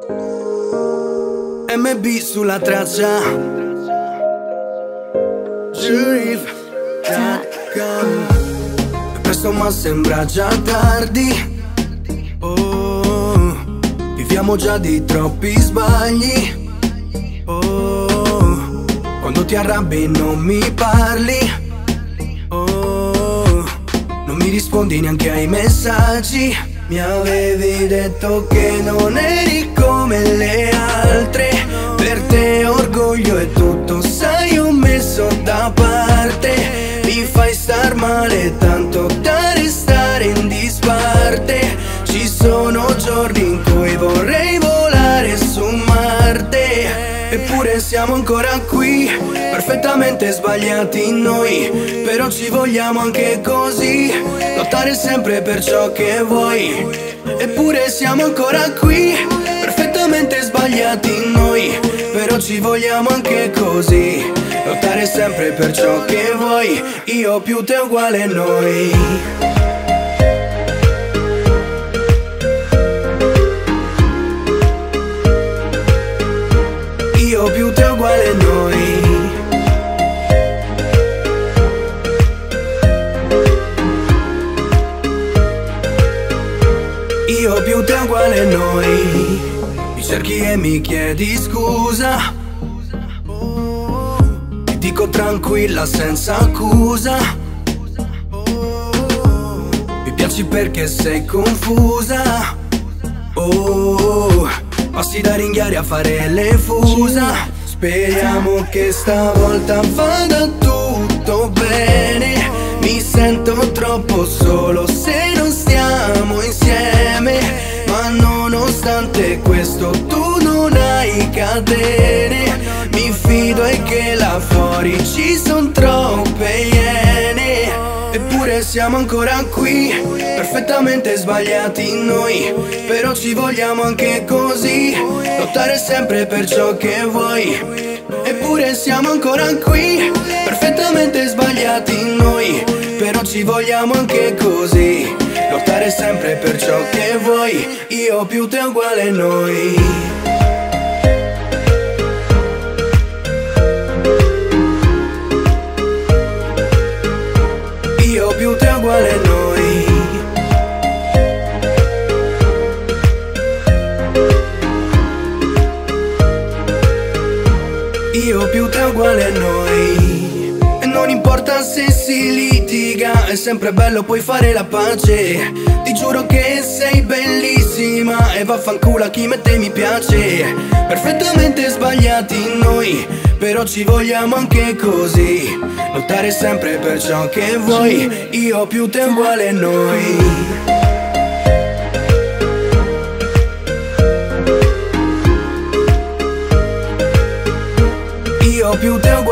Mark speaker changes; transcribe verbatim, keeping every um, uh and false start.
Speaker 1: M B sulla traccia Jurif punto com. Presto ma sembra già tardi. Oh, viviamo già di troppi sbagli. Oh, quando ti arrabbi non mi parli. Oh, non mi rispondi neanche ai messaggi. Mi avevi detto che non eri come le altre. Per te orgoglio è tutto, sai, ho messo da parte. Mi fai star male tanto da restare in disparte. Ci sono giorni in cui vorrei volare su Marte. Eppure siamo ancora qui, perfettamente sbagliati noi. Però ci vogliamo anche così, lottare sempre per ciò che vuoi. Eppure siamo ancora qui, perfettamente sbagliati noi. Però ci vogliamo anche così, lottare sempre per ciò che vuoi. Io più te uguale noi. Io più te uguale noi. Io più te uguale noi. Mi cerchi e mi chiedi scusa. Ti dico tranquilla senza accusa. Mi piaci perché sei confusa. Oh, passi da ringhiare a fare le fusa. Speriamo che stavolta vada tutto bene. Mi sento troppo solo se non stiamo insieme. Ma nonostante questo tu non hai catene. Mi fido e che là fuori ci son troppe iene. Eppure siamo ancora qui, perfettamente sbagliati noi. Però ci vogliamo anche così, lottare sempre per ciò che vuoi. Eppure siamo ancora qui, perfettamente sbagliati noi. Però ci vogliamo anche così, lottare sempre per ciò che vuoi. Io più te uguale noi. Io più te uguale noi. Io più te uguale noi. E non importa se si litiga, è sempre bello poi fare la pace. Ti giuro che sei bellissima e vaffanculo a chi mette mi piace. Perfettamente sbagliati noi, però ci vogliamo anche così, lottare sempre per ciò che vuoi. Io più te uguale noi. Io più te uguale